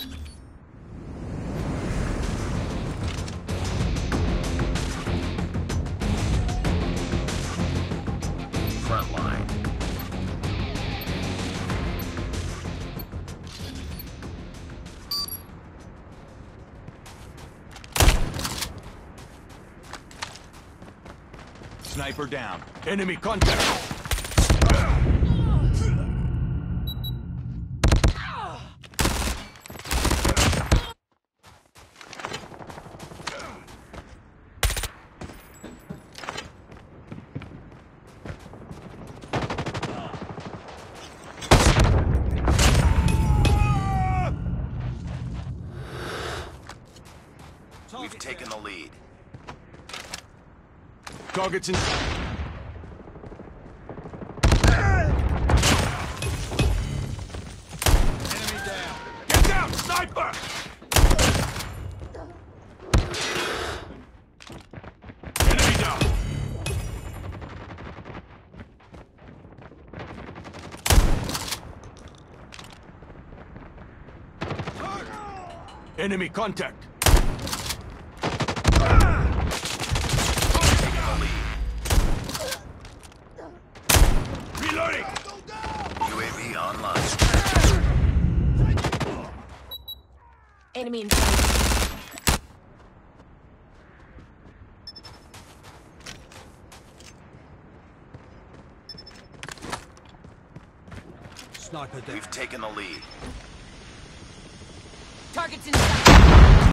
Front line. Sniper down. Enemy contact. We've taken the lead. Targets in. Enemy down. Get down, sniper! Enemy down. Enemy contact. Reloading! UAV online. Enemy in sight. Sniper down. We've taken the lead. Targets in sight.